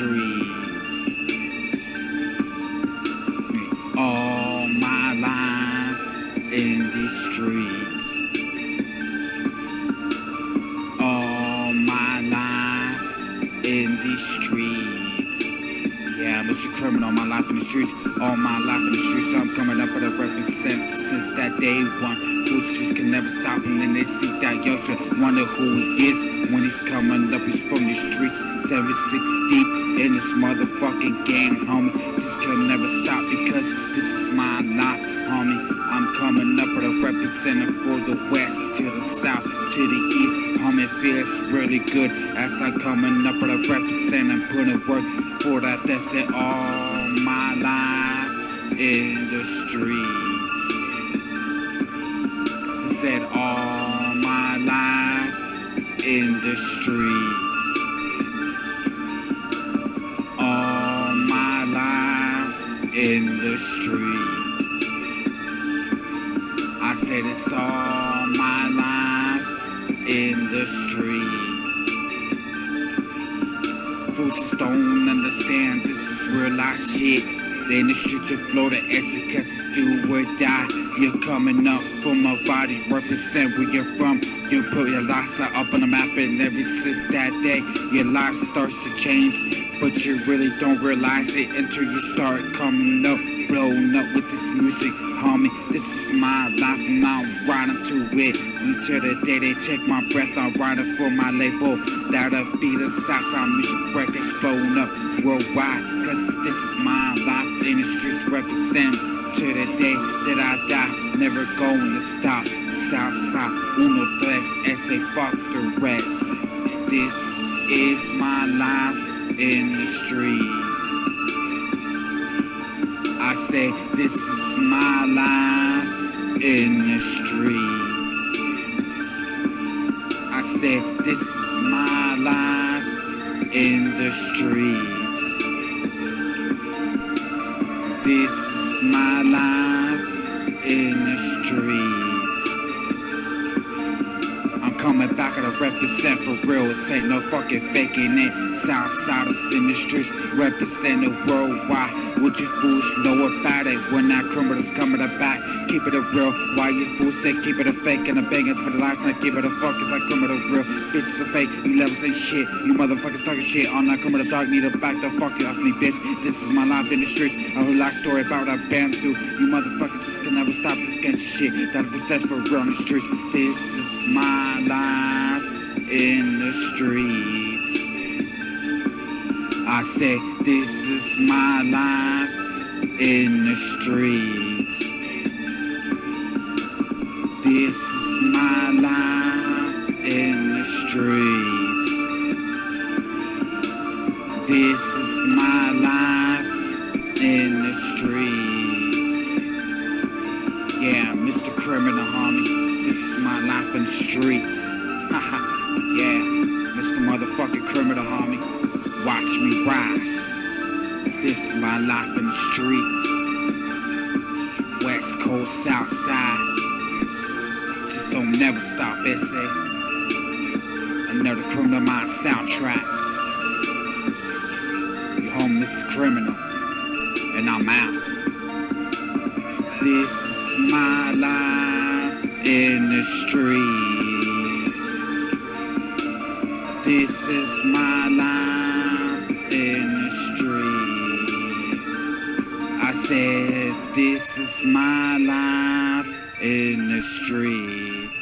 streets. All my life in these streets. All my life in these streets. Yeah, Mr. Criminal, my life in the streets. All my life in the streets. I'm coming up with a represent since that day one. Fools just can never stop him, and they see that youngster. Wonder who he is when he's coming up. He's from the streets, 7-6 deep in this motherfucking game, homie. Just can never stop because this is my life, homie. I'm coming up with a representative for the west to the south to the east, homie. It feels really good as I'm coming up with a representative, putting work for that. That's it, all my life in the streets. It said all my life in the streets. All my life in the streets. I said it's all my life in the streets. Fools just don't understand, this is real life shit. They in the streets of Florida, Essex, cause it's do or die. You're coming up from a body, represent where you're from. You put your lifestyle up on the map, and ever since that day, your life starts to change. But you really don't realize it until you start coming up, blowing up with this music, homie. This is my life and I'm riding to it. Until the day they take my breath, I'm riding for my label. That'll be the Southside music records blowing up worldwide. Cause this is my life in the streets, represent to the day that I die. Never going to stop. Southside, uno, tres, ese, fuck the rest. This is my life in the streets. I say this is my life in the streets. I say this is my life in the streets. This is my life in the streets. I'm coming back to represent for real. This ain't no fucking faking it. Southsiders in the streets, representing worldwide. What you fools know about it? When that criminal's coming back, keep it a real. Why you fools say keep it a fake and a banging for the last night? Keep it a fucking like criminal real. Bitches are fake, you levels ain't shit. You motherfuckers talking shit on that criminal dog. Need to back the fuck off me, bitch. This is my life in the streets. A whole life story about what I've been through. You motherfuckers just can never stop this kind of shit that I possess for real in the streets. This is my life in the streets. I say this is my life in the streets. This is my life in the streets. This is my life in the streets. Yeah, Mr. Criminal, homie. This is my life in the streets. Haha, yeah, Mr. Motherfucking Criminal, homie. Watch me rise. This is my life in the streets. West Coast, South Side. Just don't never stop, SA. Another Criminal Mind soundtrack. Your home, Mr. Criminal. And I'm out. This is my life in the streets. This is my life in the streets. I said this is my life in the streets.